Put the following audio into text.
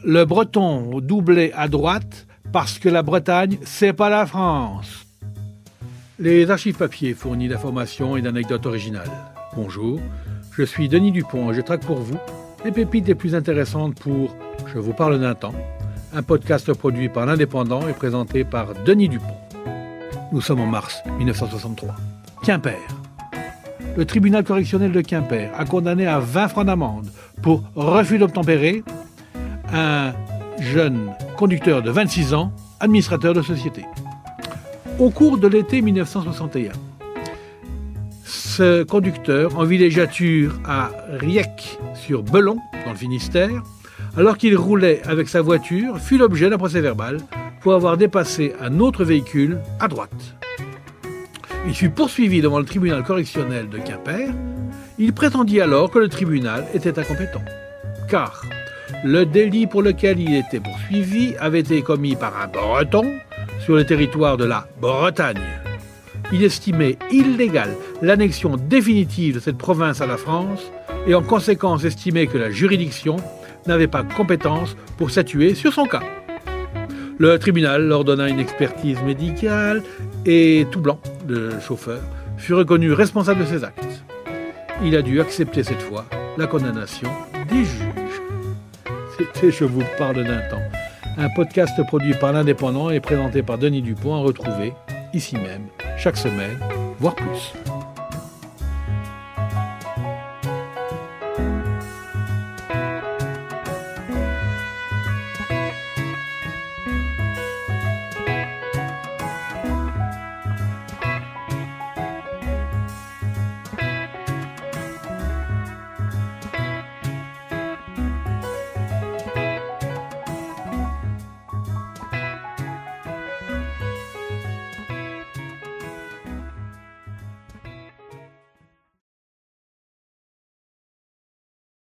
Le breton doublé à droite parce que la Bretagne, c'est pas la France. Les archives papier fournissent d'informations et d'anecdotes originales. Bonjour, je suis Denis Dupont et je traque pour vous les pépites les plus intéressantes pour Je vous parle d'un temps, un podcast produit par l'Indépendant et présenté par Denis Dupont. Nous sommes en mars 1963. Quimper. Le tribunal correctionnel de Quimper a condamné à 20 francs d'amende pour refus d'obtempérer un jeune conducteur de 26 ans, administrateur de société. Au cours de l'été 1961, ce conducteur, en villégiature à Riec-sur-Belon, dans le Finistère, alors qu'il roulait avec sa voiture, fut l'objet d'un procès-verbal pour avoir dépassé un autre véhicule à droite. Il fut poursuivi devant le tribunal correctionnel de Quimper. Il prétendit alors que le tribunal était incompétent, car le délit pour lequel il était poursuivi avait été commis par un Breton sur le territoire de la Bretagne. Il estimait illégale l'annexion définitive de cette province à la France et en conséquence estimait que la juridiction n'avait pas compétence pour statuer sur son cas. Le tribunal leur donna une expertise médicale et tout blanc, le chauffeur, fut reconnu responsable de ses actes. Il a dû accepter cette fois la condamnation des juges. C'était Je vous parle d'un temps, un podcast produit par l'Indépendant et présenté par Denis Dupont à retrouver ici même, chaque semaine, voire plus.